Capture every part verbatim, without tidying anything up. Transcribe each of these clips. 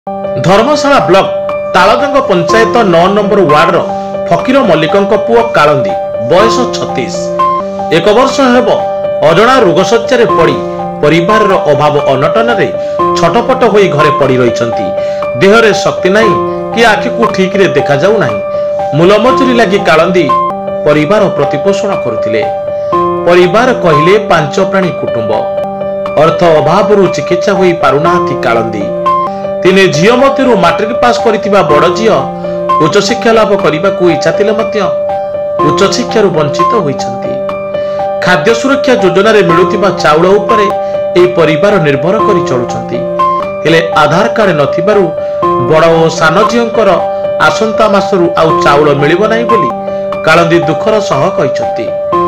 धर्मशाला block Taljang panchayat नौ number ward Fakir Mallik पुओ कालंदी बयस छत्तीस एक वर्ष हेब अजणा रोगशज्या पड़ी परिवार अभाव अनटन छटपट हो घरे पड़ी रही देहरे शक्ति नहीं कि आखि को ठीक रे देखा जाऊ नहीं। मूल मजूरी लगी कालंदी परिवार प्रतिपोषण करुथिले। परिवार कहले पांच प्राणी कुटुंब अर्थ अभाव चिकित्सा होई पारुना कालंदी तिने झियो मध्यरु मैट्रिक पास करितिबा बड़ झियो उच्च शिक्षा लाभ करने को इच्छा थिले मध्य उच्च शिक्षारु वंचित होइछंती। खाद्य सुरक्षा योजना रे मिलुतिबा चाउल उपरे ए परिवार निर्भर करी चलुछंती। हेले आधार कार्ड नथिबारु बड़ ओ सान झियोंकर आसंता मासरु आउ चाउल मिलिबो नाही बोली कालंदी दुखर सह कहिछंती।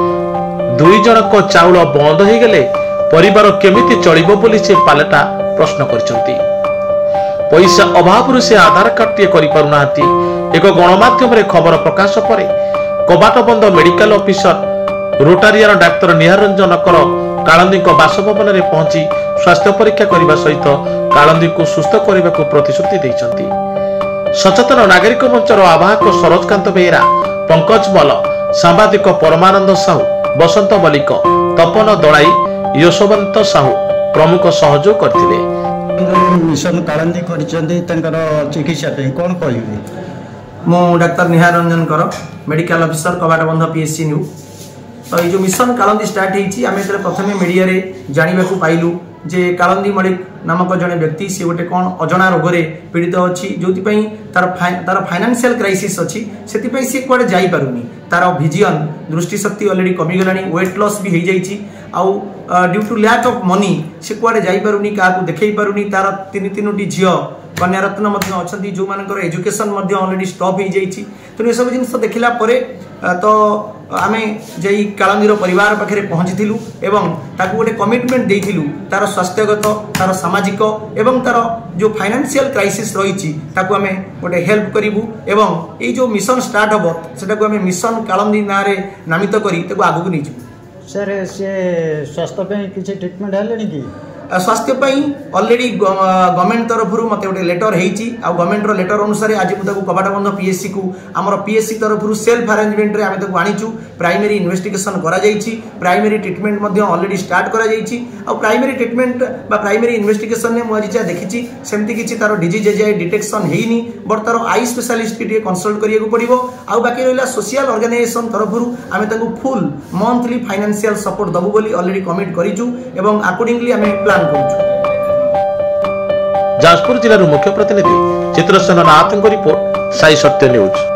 दुई जनक चाउल बंद हो गले परिवार केमिति चलिबो बोली से पालटा प्रश्न करछंती। पैसा अभाव से आधार कार्ड टे करि पारु नांती। एक गणमाध्यम रे खबर प्रकाश परे कबाट बंद मेडिकल ऑफिसर रोटारियार डाक्तर निहार रंजन कर कालंदी को बासभवन रे पहुंची स्वास्थ्य परीक्षा करने सहित कालंदी को सुस्थ करने को प्रतिश्रुति देइछंती। सचेतन नागरिक मंचर आवाहक सरोजकांत बेहेरा, पंकज मल, सांबादिक परमानंद साहू, बसंत मल्लिक, तपन दलाई, यशवंत साहू प्रमुख सहयोग करथिले। मिशन कालंदी करिसेंती तंकर चिकित्सा पे कोन कहबे। मो डाक्टर निहार रंजन कर मेडिकल ऑफिसर कबाट बंध पीएससी न्यू। तो ये जो मिशन कालंदी स्टार्ट होती आम जो प्रथम मीडिया रे जानिबा को पाइलु जे कालंदी मल्लिक नामक जड़े व्यक्ति सी गोटे कौन अजणा रोग रे पीड़ित अच्छी जो तार तार फाइनेंशियल क्राइसिस अच्छी से सी कुआडे जाई पारुनी। तार विजन दृष्टिशक्ति अलरेडी कमीगला वेट लॉस भी हो जाइए आउ due to lack of money से कुआडे जाई पारुनी क्या देखई पारुनी। तार तीन तीनोटी झील कन्यारत्न अच्छा जो मानकर एजुकेशन अलरेडी स्टॉप हो जाइए। तेणु ये सब जिन देखला तो आमे जई कालंदीर परिवार पाखे पहुंची एवं ताकू गोटे कमिटमेंट देइथिलु तार स्वास्थ्यगत तार सामाजिक एवं तार जो फाइनेंशियल क्राइसिस रही ताकू आमे गोटे हेल्प करिवु एवं ये जो मिशन स्टार्ट हबो सेटा को आमे मिशन कालंदी नारे नामित करी ताकू आगु नहीं छु। सर से स्वास्थ्य पे किछि ट्रीटमेंट हलेनी कि स्वास्थ्य अलरेडी गवर्नमेंट तरफ मत गोटे लेटर होती गवर्नमेंट लेटर अनुसार आज मुझे कबाट बंध पीएससी को आमर पीएससी तरफ सेल्फ अरेंजमेंट रे आम आनीचु। प्राइमरी इन्वेस्टिगेशन करा प्राइमरी ट्रीटमेंट अलरेडी स्टार्ट करा प्राइमरी ट्रीटमेंट बा प्राइमरी इन्वेस्टिगेशन में मुझे जहाँ देखी सेमती किसी तार डिजीज एजाए डिटेक्शन होनी बट तार आई स्पेशलिस्ट की कंसल्ट करिया पड़ो। आ बाकी रहा सोशल ऑर्गेनाइजेशन तरफ आम फुल मंथली फाइनेंशियल सपोर्ट दबु बोली अलरेडी कमिट करिचु एवं अकॉर्डिंगली आम प्लान जाजपुर जिलार मुख्य प्रतिनिधि चित्रसेन नाथ रिपोर्ट साई सत्य न्यूज।